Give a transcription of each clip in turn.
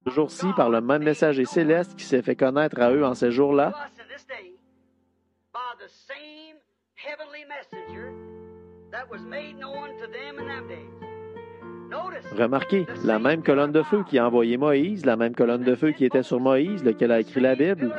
Ce jour-ci, par le même messager céleste qui s'est fait connaître à eux en ces jours-là, remarquez, la même colonne de feu qui a envoyé Moïse, la même colonne de feu qui était sur Moïse, lequel a écrit la Bible,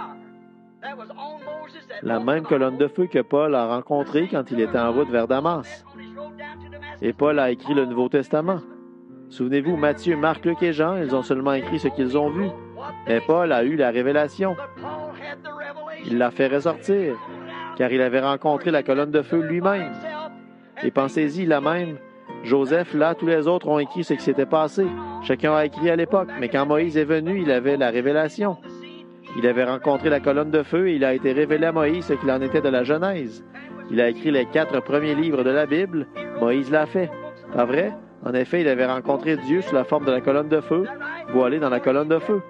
la même colonne de feu que Paul a rencontrée quand il était en route vers Damas. Et Paul a écrit le Nouveau Testament. Souvenez-vous, Matthieu, Marc, Luc et Jean, ils ont seulement écrit ce qu'ils ont vu. Mais Paul a eu la révélation. Il l'a fait ressortir, car il avait rencontré la colonne de feu lui-même. Et pensez-y, la même. Joseph, là, tous les autres ont écrit ce qui s'était passé. Chacun a écrit à l'époque, mais quand Moïse est venu, il avait la révélation. Il avait rencontré la colonne de feu et il a été révélé à Moïse ce qu'il en était de la Genèse. Il a écrit les 4 premiers livres de la Bible. Moïse l'a fait. Pas vrai? En effet, il avait rencontré Dieu sous la forme de la colonne de feu, voilé dans la colonne de feu.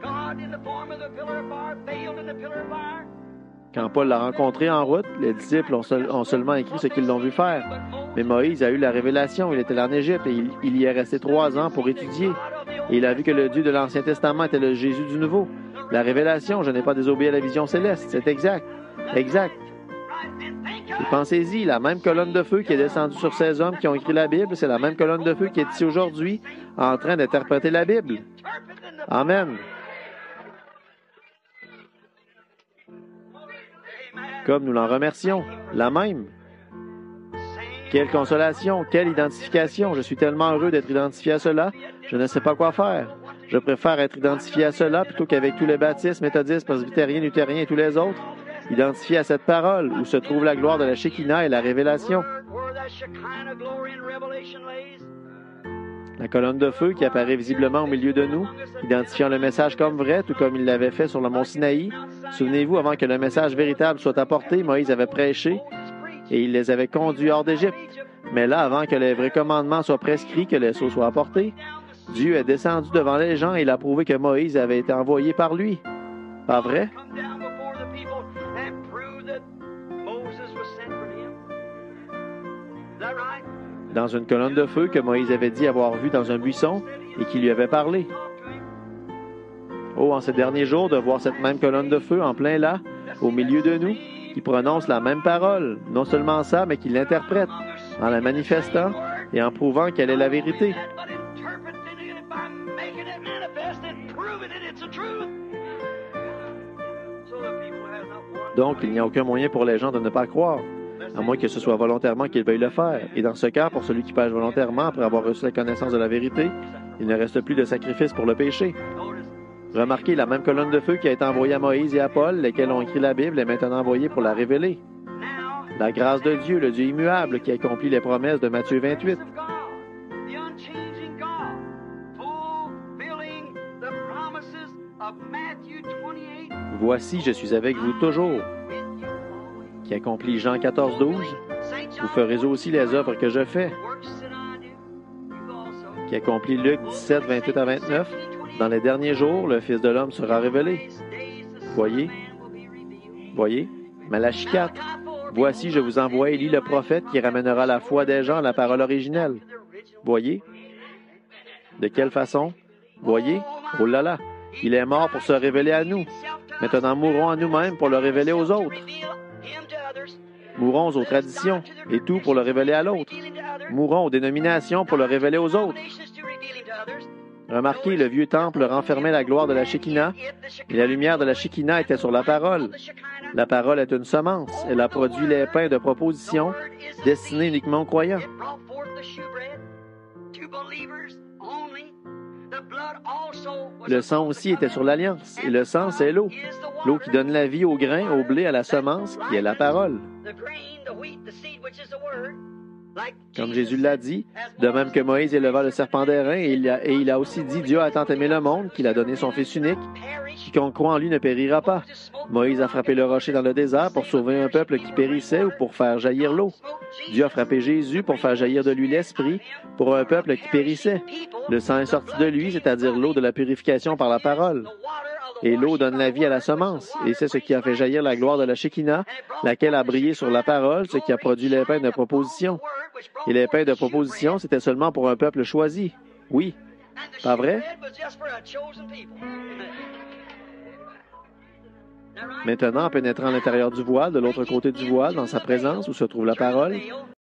Quand Paul l'a rencontré en route, les disciples ont seulement écrit ce qu'ils l'ont vu faire. Mais Moïse a eu la révélation. Il était là en Égypte et il y est resté 3 ans pour étudier. Et il a vu que le Dieu de l'Ancien Testament était le Jésus du Nouveau. La révélation, je n'ai pas désobéi à la vision céleste. C'est exact. Exact. Et pensez-y, la même colonne de feu qui est descendue sur ces hommes qui ont écrit la Bible, c'est la même colonne de feu qui est ici aujourd'hui en train d'interpréter la Bible. Amen. Comme nous l'en remercions. La même. Quelle consolation, quelle identification. Je suis tellement heureux d'être identifié à cela. Je ne sais pas quoi faire. Je préfère être identifié à cela plutôt qu'avec tous les baptistes, méthodistes, presbytériens, luthériens et tous les autres. Identifié à cette parole où se trouve la gloire de la Shekinah et la révélation. La colonne de feu qui apparaît visiblement au milieu de nous, identifiant le message comme vrai, tout comme il l'avait fait sur le mont Sinaï. Souvenez-vous, avant que le message véritable soit apporté, Moïse avait prêché et il les avait conduits hors d'Égypte. Mais là, avant que les vrais commandements soient prescrits, que les sceaux soient apportés, Dieu est descendu devant les gens et il a prouvé que Moïse avait été envoyé par lui. Pas vrai? Dans une colonne de feu que Moïse avait dit avoir vue dans un buisson et qui lui avait parlé. Oh, en ces derniers jours, de voir cette même colonne de feu en plein là, au milieu de nous, qui prononce la même parole, non seulement ça, mais qui l'interprète, en la manifestant et en prouvant qu'elle est la vérité. Donc, il n'y a aucun moyen pour les gens de ne pas croire, à moins que ce soit volontairement qu'ils veuillent le faire. Et dans ce cas, pour celui qui pêche volontairement après avoir reçu la connaissance de la vérité, il ne reste plus de sacrifice pour le péché. Remarquez, la même colonne de feu qui a été envoyée à Moïse et à Paul, lesquels ont écrit la Bible, est maintenant envoyée pour la révéler. La grâce de Dieu, le Dieu immuable, qui accomplit les promesses de Matthieu 28. Voici, je suis avec vous toujours, qui accomplit Jean 14, 12. Vous ferez aussi les œuvres que je fais, qui accomplit Luc 17, 28 à 29. Dans les derniers jours, le Fils de l'homme sera révélé. Voyez? Malachie 4. Voici, je vous envoie Élie le prophète qui ramènera la foi des gens à la parole originelle. Voyez? De quelle façon? Voyez? Oh là là! Il est mort pour se révéler à nous. Maintenant, mourons à nous-mêmes pour le révéler aux autres. Mourons aux traditions, et tout pour le révéler à l'autre. Mourons aux dénominations pour le révéler aux autres. Remarquez, le vieux temple renfermait la gloire de la Shekinah, et la lumière de la Shekinah était sur la parole. La parole est une semence. Elle a produit les pains de proposition destinés uniquement aux croyants. Le sang aussi était sur l'alliance, et le sang, c'est l'eau. L'eau qui donne la vie au grain, au blé, à la semence, qui est la parole. Comme Jésus l'a dit, de même que Moïse éleva le serpent d'airain, et il a aussi dit, Dieu a tant aimé le monde qu'il a donné son Fils unique. Quiconque croit en lui ne périra pas. Moïse a frappé le rocher dans le désert pour sauver un peuple qui périssait ou pour faire jaillir l'eau. Dieu a frappé Jésus pour faire jaillir de lui l'Esprit pour un peuple qui périssait. Le sang est sorti de lui, c'est-à-dire l'eau de la purification par la parole. Et l'eau donne la vie à la semence, et c'est ce qui a fait jaillir la gloire de la Shekinah, laquelle a brillé sur la parole, ce qui a produit les pains de proposition. Et les pains de proposition, c'était seulement pour un peuple choisi. Oui, Pas vrai? Maintenant, en pénétrant à l'intérieur du voile, de l'autre côté du voile, dans sa présence, où se trouve la parole,